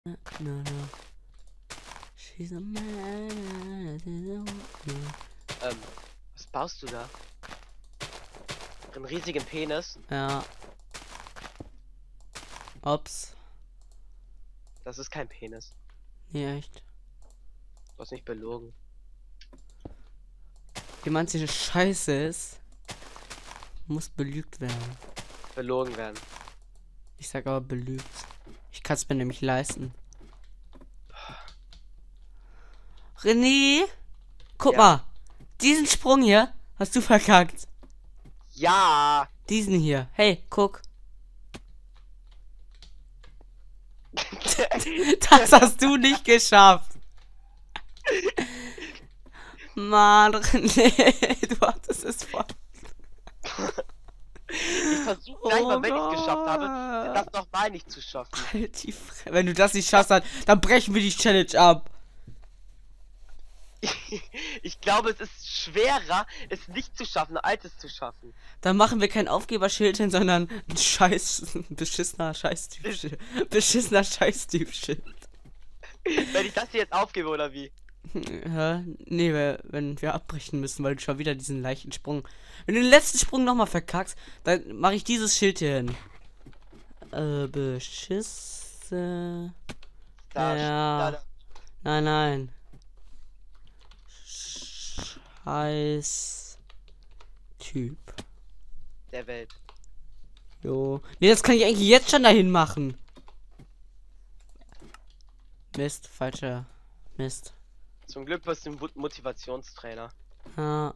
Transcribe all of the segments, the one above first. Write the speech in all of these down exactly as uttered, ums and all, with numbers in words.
No, no. She's a man. Ähm, was baust du da? Einen riesigen Penis? Ja. Ups. Das ist kein Penis. Nee, echt. Du hast mich belogen. Jemand, der scheiße ist, muss belügt werden. Belogen werden. Ich sag aber belügt. Ich kann es mir nämlich leisten. René, guck Ja. mal. Diesen Sprung hier hast du verkackt. Ja! Diesen hier. Hey, guck. Das hast du nicht geschafft. Mann, René, du hattest es voll. Ich versuche gleich mal, wenn ich es geschafft habe, das nochmal nicht zu schaffen. Halt die Fre- Wenn du das nicht schaffst, dann, dann brechen wir die Challenge ab. Ich glaube, es ist schwerer, es nicht zu schaffen, als es zu schaffen. Dann machen wir kein Aufgeberschild hin, sondern ein scheiß, ein beschissener Scheißtyp. Beschissener Scheißtyp-Schild. Wenn ich das hier jetzt aufgebe, oder wie? Ja, nee, we- wenn wir abbrechen müssen, weil du schon wieder diesen leichten Sprung. Wenn du den letzten Sprung nochmal verkackst, dann mache ich dieses Schild hier hin. Äh, Beschisse. Da, Ja. da, da. Nein, nein. Scheiß Typ. Der Welt. Jo. Nee, das kann ich eigentlich jetzt schon dahin machen. Mist, falscher Mist. Zum Glück wirst du ein Mut- Motivationstrainer. Ja.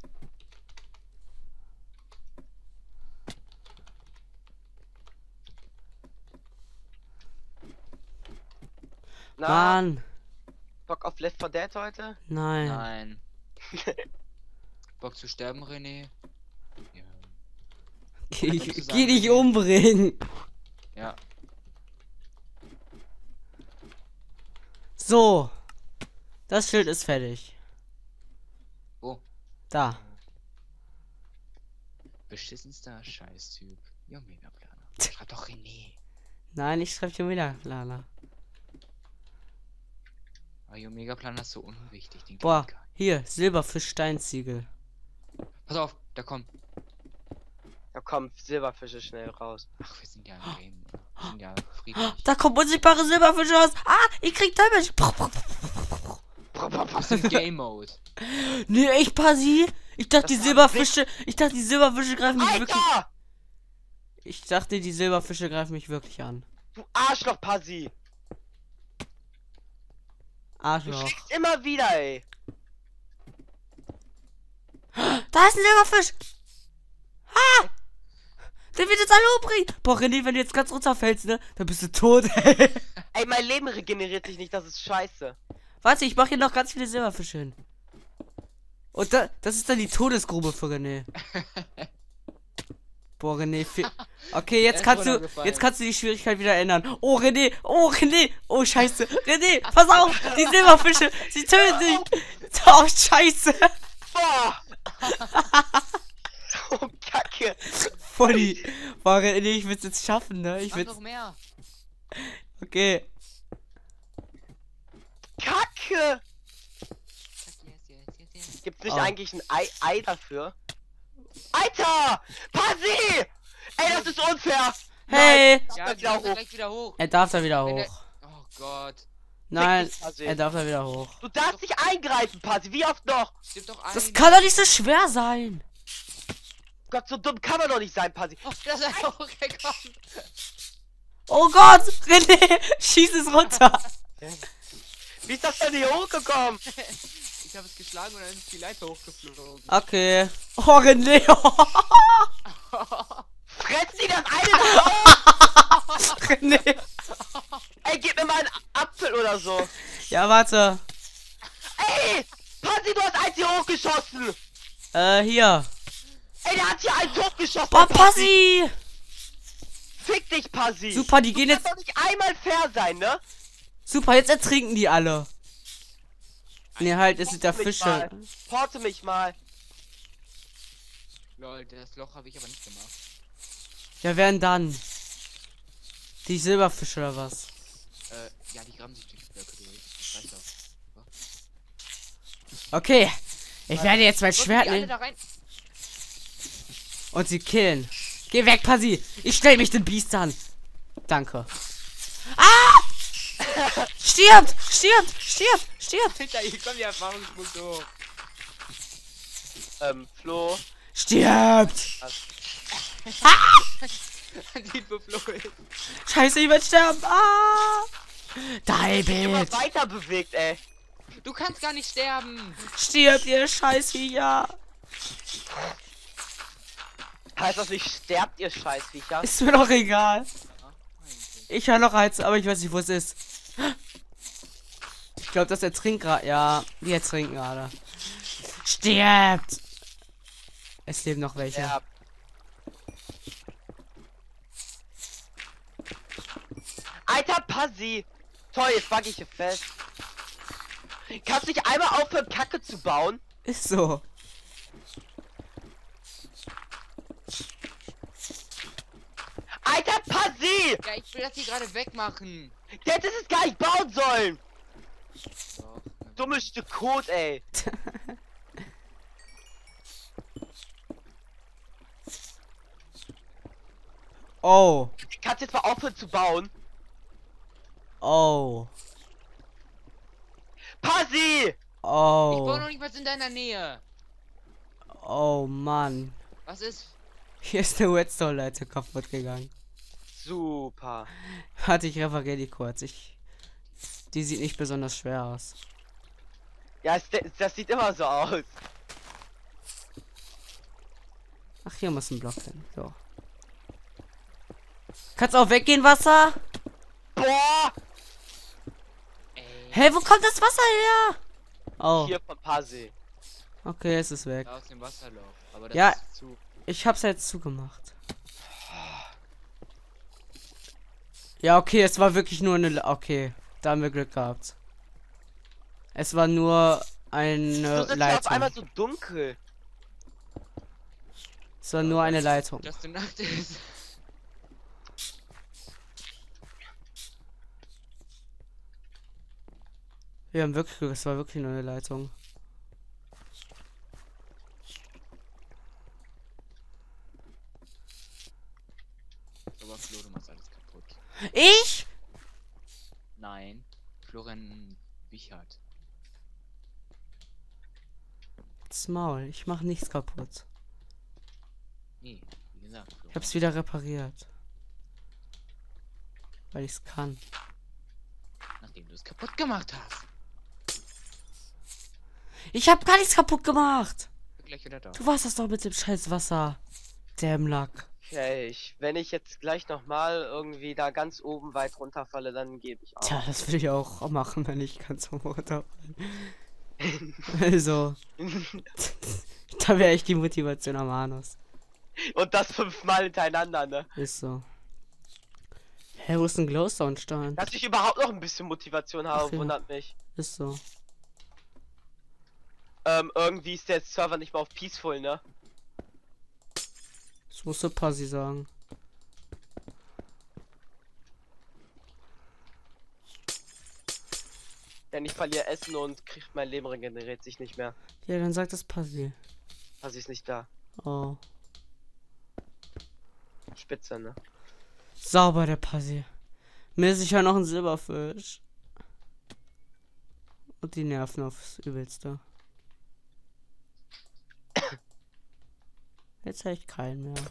Na, Mann. Bock auf Left four Dead heute? Nein. Nein. Bock zu sterben, René? Ja. Geh, Kannst du geh sagen, dich René? umbringen. Ja. So. Das Schild ist fertig. Oh. Da. Beschissenster Scheißtyp. Ja, Megaplaner. Schreib doch René. Nein, ich schreibe hier wieder, Lala. Aber Jo Megaplaner ist so unwichtig. Den Boah, kennt keiner. hier, Silberfisch, Steinziegel. Pass auf, da kommt. Da kommen Silberfische schnell raus. Ach, wir sind ja im Game. Wir sind ja friedlich. Da kommt unsichtbare Silberfische raus. Ah, ich krieg Damage. Wir sind Game Mode. Nee, echt, Pasi? Ich dachte, Das die war Silberfische, ich dachte, die Silberfische greifen mich wirklich. Alter! Ich dachte, die Silberfische greifen mich wirklich an. Du Arschloch, Pasi! Du Arschloch. schlägst immer wieder, ey! Da ist ein Silberfisch. Ha! Der wird jetzt alle umbringen. Boah, René, wenn du jetzt ganz runterfällst, ne, dann bist du tot, ey. Ey, mein Leben regeneriert sich nicht, das ist scheiße. Warte, ich mache hier noch ganz viele Silberfische hin. Und da, das ist dann die Todesgrube für René. Boah, René, fi- okay, jetzt Er ist kannst du, runtergefallen. jetzt kannst du die Schwierigkeit wieder ändern. Oh, René, oh, René, oh, scheiße. René, pass auf, die Silberfische, sie töten dich. Oh, scheiße. Boah! So kacke! Voll die, boah, René, ich will's jetzt schaffen, ne, ich Mach will's, noch mehr. okay. Kacke! Yes, yes, yes, yes. Gibt's nicht Oh. eigentlich ein Ei, Ei dafür? Alter! Pasi! Ey, das ist unfair! Hey, Ja, Nein, wir wieder müssen hoch. gleich wieder hoch. er darf da wieder Wenn der- hoch. Oh Gott. Nein, dich, Pasi. er darf da wieder hoch. Du darfst nicht eingreifen, Pasi. Wie oft noch? Stimmt doch ein. Das kann doch nicht so schwer sein. Gott, so dumm kann man doch nicht sein, Pasi. Oh, das ist einfach hochgekommen. Oh Gott, René, schieß es runter. Wie ist das denn hier hochgekommen? Ich habe es geschlagen und dann ist die Leiter hochgeflogen. Okay. Oh, René. Fressen die das eine da auf? René. Ey, gib mir mal einen Apfel oder so. Ja, warte. Ey! Pasi, du hast eins hier hochgeschossen! Äh, hier. Ey, der hat hier eins hochgeschossen! Boah, der Passi. Fick dich, Pasi! Super, die gehen Du jetzt. kannst doch nicht einmal fair sein, ne? Super, jetzt ertrinken die alle. Nee, halt, es sind ja Porte mich Fische. mal. Porte mich mal. Lol, das Loch habe ich aber nicht gemacht. Ja, werden dann. Die Silberfische oder was? Äh, ja, die graben sich durch die Blöcke durch. Ich weiß doch. Okay. Ich werde jetzt mein Drücken Schwert die alle nehmen da rein. und sie killen. Geh weg, Pasi. Ich stell mich den Biest an. Danke. Ah! Stirbt! Stirbt! Stirbt! Stirbt! Alter, hier kommen die Erfahrungspunkte hoch. Ähm, Flo. Stirbt! Die wo Flo ist. Scheiße, ich werde sterben. Ah! Immer Die weiter bewegt, ey. Du kannst gar nicht sterben. Stirbt, ihr Scheißviecher. Heißt das nicht, sterbt ihr Scheißviecher? Ist mir doch egal. Ja, eigentlich. Ich höre noch eins, aber ich weiß nicht, wo es ist. Ich glaube, das ertrinkt gerade. Ja, die ertrinken gerade. Stirbt! Es leben noch welche. Ja. Alter Passi! Toll, jetzt wag ich hier fest. Kannst du nicht einmal aufhören, Kacke zu bauen? Ist so. Alter Passi! Ja, ich will das hier gerade wegmachen. Der hätte es gar nicht bauen sollen! Doch, Dummes Stück Kot, ey. Oh. Kannst du jetzt mal aufhören zu bauen? Oh. Passi! Ich baue Oh. noch nicht was in deiner Nähe. Oh Mann. Was ist? Hier ist eine Redstone-Leiter kaputt gegangen. Super. Warte, ich repariere die kurz. Ich. Die sieht nicht besonders schwer aus. Ja, es, das sieht immer so aus. Ach, hier muss ein Block hin. So. Kannst auch weggehen, Wasser? Boah! Ey, Hä, wo kommt das Wasser her? Oh, Hier von Passi. okay, es ist weg. da aus dem Wasserloch. Aber das Ja. ist zu. Ich hab's jetzt zugemacht. Ja, okay, es war wirklich nur eine... Le okay, da haben wir Glück gehabt. Es war nur Du eine sitzt ja auf einmal Leitung. so dunkel. Es war nur eine Leitung. Dass die Nacht ist. Wir haben wirklich Glück, es war wirklich nur eine Leitung. Aber Flo, du machst alles kaputt. Ich? Nein. Florian Wichert. Das Maul, ich mach nichts kaputt. Nee, wie gesagt. Ich Florian. hab's wieder repariert. Weil ich's kann. Nachdem du es kaputt gemacht hast. Ich hab gar nichts kaputt gemacht. Bin gleich wieder da. Du warst das doch mit dem scheiß Wasser. Dämmlack. Okay, ich, wenn ich jetzt gleich nochmal irgendwie da ganz oben weit runterfalle, dann gebe ich auf. Tja, das will ich auch machen, wenn ich ganz hoch runter. Also, da wäre ich die Motivation am Anus. Und das fünfmal hintereinander, ne? Ist so. Hä, wo ist ein Glowstone-Stein? Dass ich überhaupt noch ein bisschen Motivation habe, Ach ja. wundert mich. Ist so. Ähm, irgendwie ist der Server nicht mal auf Peaceful, ne? Das musst du Passi sagen. Denn ich verliere Essen und krieg mein Leben regeneriert sich nicht mehr. Ja, dann sagt das Passi. Also ist nicht da. Oh. Spitze, ne? Sauber, der Passi. Mir ist sicher noch ein Silberfisch. Und die Nerven aufs Übelste. Jetzt habe ich keinen mehr.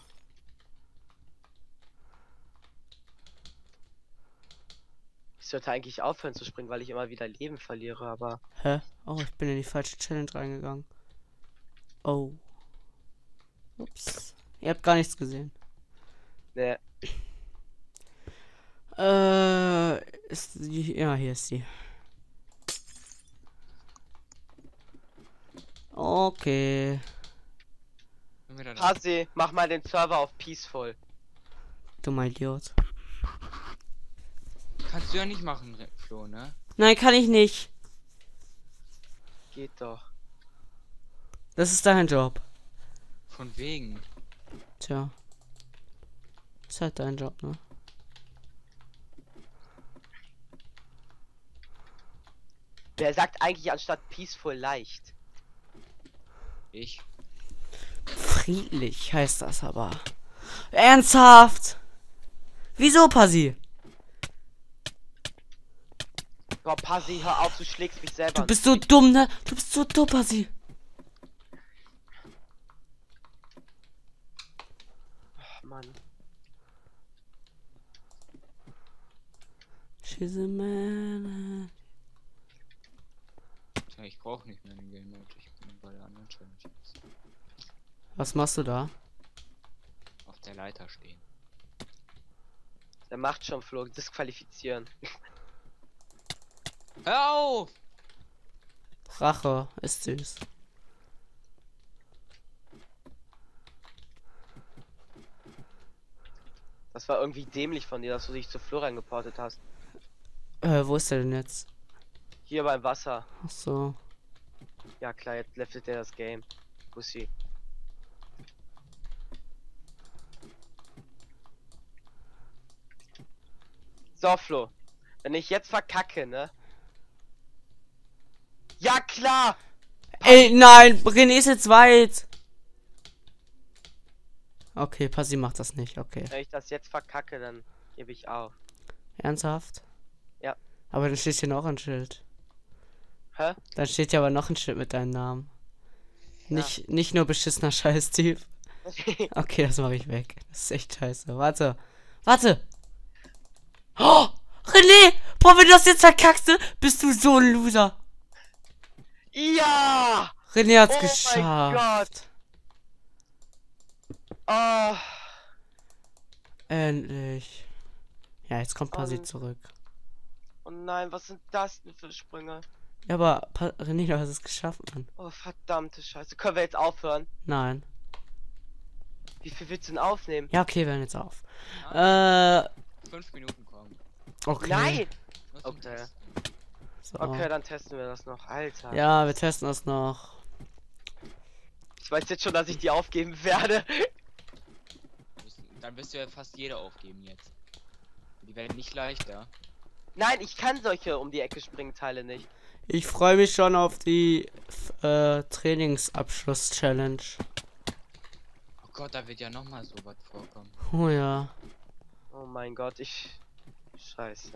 Ich sollte eigentlich aufhören zu springen, weil ich immer wieder Leben verliere, aber... Hä? Oh, ich bin in die falsche Challenge reingegangen. Oh. Ups. Ihr habt gar nichts gesehen. Ne, Äh, ist die, ja, hier ist sie. Okay. Bin wieder da. Hasi, mach mal den Server auf Peaceful. Dummer Idiot. Kannst du ja nicht machen, Re- Flo, ne? Nein, kann ich nicht. Geht doch. Das ist dein Job. Von wegen. Tja. Ist halt dein Job, ne? Wer sagt eigentlich anstatt peaceful leicht? Ich. Friedlich heißt das aber. Ernsthaft? Wieso, Pasi? Boah, Pasi, hör auf, du schlägst mich selber. Du bist so dumm, ne? Du bist so dumm, Pasi. Oh, Mann. She's a man. Tja, ich brauche nicht mehr den Game Mode. Ich bin bei der anderen Challenge jetzt. Was machst du da? Auf der Leiter stehen. Der macht schon, Flo. Disqualifizieren. Hör auf! Rache ist süß. Das war irgendwie dämlich von dir, dass du dich zu Flo reingeportet hast. Äh, wo ist der denn jetzt? Hier beim Wasser. Ach so. Ja klar, jetzt leftet er das Game. Pussy. So, Flo. Wenn ich jetzt verkacke, ne? Ja klar! Ey, nein, René ist jetzt weit. Okay, Pasi macht das nicht, okay. Wenn ich das jetzt verkacke, dann gebe ich auf. Ernsthaft? Ja. Aber dann steht hier noch ein Schild. Hä? Dann steht hier aber noch ein Schild mit deinem Namen. Ja. Nicht, nicht nur beschissener Scheiß-Typ. Okay, das mache ich weg. Das ist echt scheiße. Warte. Warte. Oh, René! Boah, wenn du das jetzt verkackst, ne, bist du so ein Loser. Ja! René hat's Oh mein geschafft. Oh, Endlich. Ja, jetzt kommt Pasi Und- zurück. oh nein, was sind das denn für Sprünge? Ja, aber pa René, du hast es geschafft, Mann. Oh, verdammte Scheiße. Können wir jetzt aufhören? Nein. Wie viel willst du denn aufnehmen? Ja, okay, wir hören jetzt auf. Äh, Fünf Minuten kommen. okay. Nein! Nur zum Okay. Testen. So. Okay, dann testen wir das noch. Alter. Ja, wir testen das noch. Ich weiß jetzt schon, dass ich die aufgeben werde. Müssen- Dann wirst du ja fast jeder aufgeben jetzt. Die werden nicht leichter. Nein, ich kann solche um die Ecke springen Teile nicht. Ich freue mich schon auf die f- äh, Trainingsabschluss-Challenge. Oh Gott, da wird ja noch mal so was vorkommen. Oh ja. Oh mein Gott, ich... Scheiße.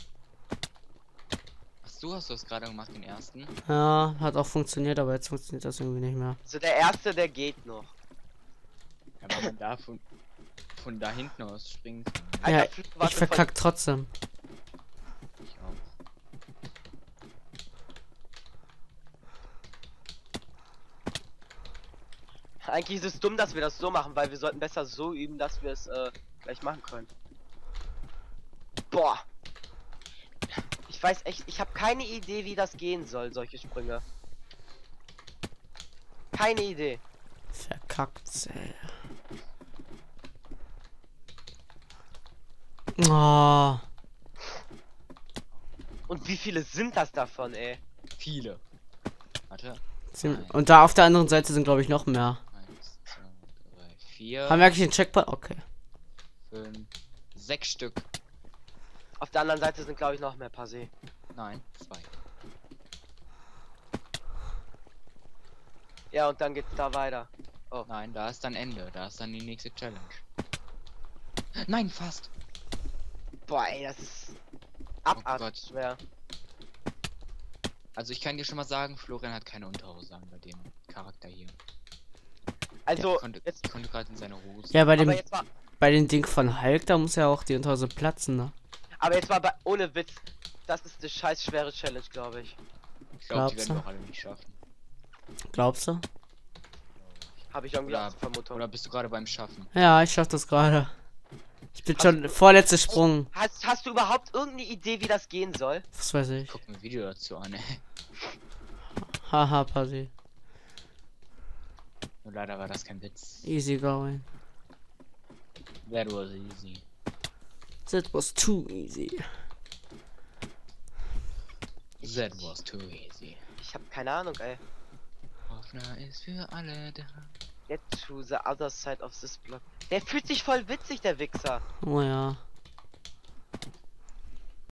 Ach so, hast du das gerade gemacht, den ersten? Ja, hat auch funktioniert, aber jetzt funktioniert das irgendwie nicht mehr. Also der erste, der geht noch. Ja, aber man da von, von da hinten aus springen kann. Ja, Alter, Flo, warte, ich verkack trotzdem. Ich auch. voll- Eigentlich ist es dumm, dass wir das so machen, weil wir sollten besser so üben, dass wir es äh, gleich machen können. Boah. Ich weiß echt, ich habe keine Idee, wie das gehen soll, solche Sprünge. Keine Idee. Verkackt, ey. Oh. Und wie viele sind das davon, ey? Viele. Warte. Ziem- Nein. Und da auf der anderen Seite sind, glaube ich, noch mehr. Eins, zwei, drei, vier, Haben wir eigentlich einen Checkpoint? Okay. fünf, sechs Stück. Auf der anderen Seite sind, glaube ich, noch mehr Passé. Nein, zwei. Ja, und dann geht's da weiter. Nein, da ist dann Ende. Da ist dann die nächste Challenge. Nein, fast. Boah, ey, das ist Oh abartig Gott. schwer. Also ich kann dir schon mal sagen, Florian hat keine Unterhose an bei dem Charakter hier. Also, Der konnte, jetzt, konnte gerade in seine Hose. Ja, bei dem, aber jetzt mal, bei dem Ding von Hulk, da muss ja auch die Unterhose platzen, ne? aber jetzt mal bei, ohne Witz. Das ist eine scheiß schwere Challenge, glaube ich. Ich glaube, die glaubst werden du? doch alle nicht schaffen. Glaubst du? Habe ich irgendwie Oder, auch Vermutung. oder bist du gerade beim Schaffen? Ja, ich schaff das gerade. Ich bin schon vorletzter Sprung. Hast, hast du überhaupt irgendeine Idee, wie das gehen soll? Was weiß ich. Guck mir ein Video dazu an, ey. Haha, Pasi. Nur leider war das kein Witz. Easy going. That was easy. That was too easy. That was too easy. Ich habe keine Ahnung, ey. Hoffner ist für alle da. Get to the other side of this block. Der fühlt sich voll witzig, der Wichser. Oh ja.